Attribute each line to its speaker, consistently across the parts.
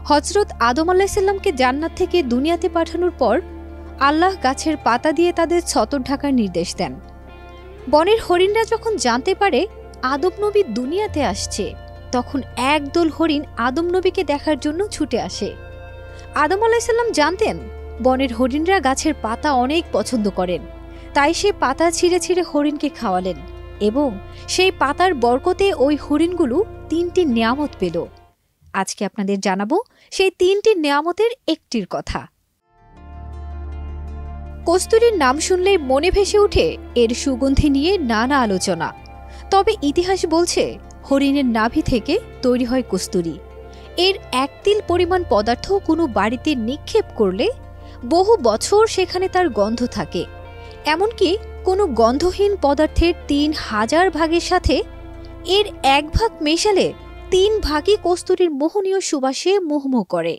Speaker 1: হযরত আদম আলাইহিসসালামকে জান্নাত থেকে দুনিয়াতে পাঠানোর পর আল্লাহ গাছের পাতা দিয়ে তাদের ছতর ঢাকার নির্দেশ দেন। বনের হরিণরা যখন জানতে পারে আদম নবী দুনিয়াতে আসছে, তখন একদল হরিণ আদম নবীকে দেখার জন্য ছুটে আসে। আদম আলাইহিসসালাম জানতেন বনের হরিণরা গাছের পাতা অনেক পছন্দ করেন, তাই সে পাতা ছিঁড়ে ছিঁড়ে হরিণকে খাওয়ালেন এবং সেই পাতার বরকতে ওই হরিণগুলো ৩টি নিয়ামত পেল। আজকে আপনাদের জানাবো সেই ৩টি নিয়ামতের একটির কথা। কস্তুরীর নাম শুনলেই মনে ভেসে ওঠে এর সুগন্ধি নিয়ে নানা আলোচনা। তবে ইতিহাস বলছে হরিণের নাভি থেকে তৈরি হয় কস্তুরী। এর ১ তিল পরিমাণ পদার্থ কোনো বাড়িতে নিক্ষেপ করলে বহু বছর সেখানে তার গন্ধ থাকে। এমনকি কোনো গন্ধহীন পদার্থের ৩,০০০ ভাগের সাথে এর ১ ভাগ মেশালে ৩ ভাগই কস্তুরীর মোহনীয় সুবাসে মোহমোহ করে।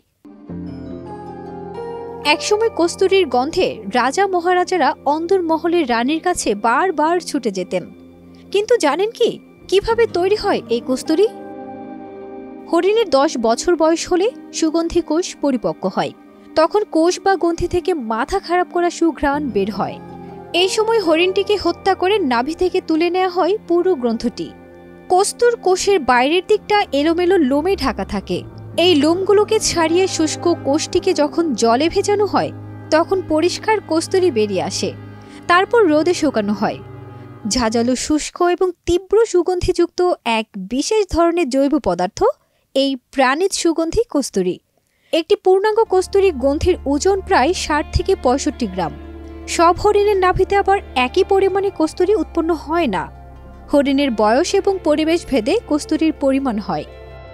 Speaker 1: একসময় কস্তুরীর গন্ধে রাজা মহারাজারা অন্দরমহলের রানীর কাছে বারবার ছুটে যেতেন। কিন্তু জানেন কি কিভাবে তৈরি হয় এই কস্তুরী? হরিণের ১০ বছর বয়স হলে সুগন্ধি কোষ পরিপক্ক হয়। তখন কোষ বা গ্রন্থি থেকে মাথা খারাপ করা সুঘ্রাণ বের হয়। এই সময় হরিণটিকে হত্যা করে নাভি থেকে তুলে নেওয়া হয় পুরো গ্রন্থটি। কস্তুর কোষের বাইরের দিকটা এলোমেলো লোমে ঢাকা থাকে। এই লোমগুলোকে ছাড়িয়ে শুষ্ক কোষটিকে যখন জলে ভেজানো হয়, তখন পরিষ্কার কস্তুরী বেরিয়ে আসে। তারপর রোদে শুকানো হয়। ঝাঁঝালো, শুষ্ক এবং তীব্র সুগন্ধিযুক্ত এক বিশেষ ধরনের জৈব পদার্থ এই প্রাণীজ সুগন্ধি কস্তুরী। একটি পূর্ণাঙ্গ কস্তুরী গ্রন্থির ওজন প্রায় ৬০ থেকে ৬৫ গ্রাম। সব হরিণের নাভিতে আবার একই পরিমাণে কস্তুরী উৎপন্ন হয় না। হরিণের বয়স এবং পরিবেশ ভেদে কস্তুরীর পরিমাণ হয়।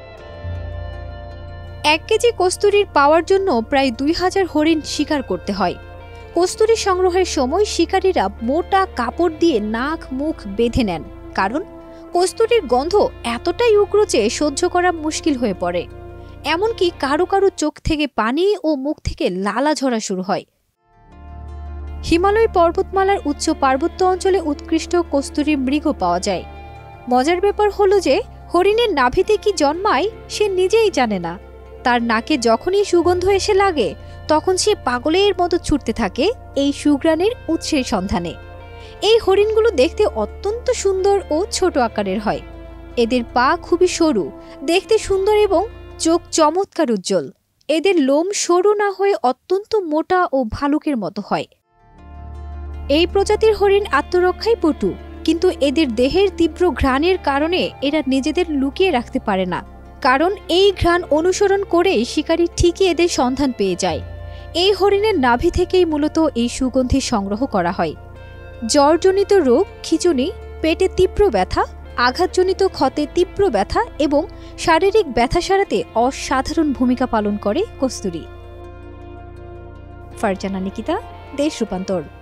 Speaker 1: ১ কেজি কস্তুরীর পাওয়ার জন্য প্রায় ২,০০০ হরিণ শিকার করতে হয়। কস্তুরী সংগ্রহের সময় শিকারীরা মোটা কাপড় দিয়ে নাক মুখ বেঁধে নেন, কারণ কস্তুরীর গন্ধ এতটাই উগ্র যে সহ্য করা মুশকিল হয়ে পড়ে। এমনকি কারো কারো চোখ থেকে পানি ও মুখ থেকে লালা ঝরা শুরু হয়। হিমালয় পর্বতমালার উচ্চ পার্বত্য অঞ্চলে উৎকৃষ্ট কস্তুরী মৃগ পাওয়া যায়। মজার ব্যাপার হলো যে হরিণের নাভিতে কি জন্মায় সে নিজেই জানে না। তার নাকে যখনই সুগন্ধ এসে লাগে, তখন সে পাগলের মতো ছুটতে থাকে এই সুঘ্রাণের উৎসের সন্ধানে। এই হরিণগুলো দেখতে অত্যন্ত সুন্দর ও ছোট আকারের হয়। এদের পা খুবই সরু, দেখতে সুন্দর এবং চোখ চমৎকার উজ্জ্বল। এদের লোম সরু না হয়ে অত্যন্ত মোটা ও ভালুকের মতো হয়। এই প্রজাতির হরিণ আত্মরক্ষায় পটু, কিন্তু এদের দেহের তীব্র ঘ্রাণের কারণে এরা নিজেদের লুকিয়ে রাখতে পারে না। কারণ এই ঘ্রাণ অনুসরণ করে শিকারী ঠিকই এদের সন্ধান পেয়ে যায়। এই হরিণের নাভি থেকেই মূলত এই সুগন্ধি সংগ্রহ করা হয়। জ্বরজনিত রোগ, খিঁচুনি, পেটে তীব্র ব্যথা, আঘাতজনিত ক্ষতে তীব্র ব্যথা এবং শারীরিক ব্যথা সারাতে অসাধারণ ভূমিকা পালন করে কস্তুরী। ফারজানা নিকিতা, দেশ রূপান্তর।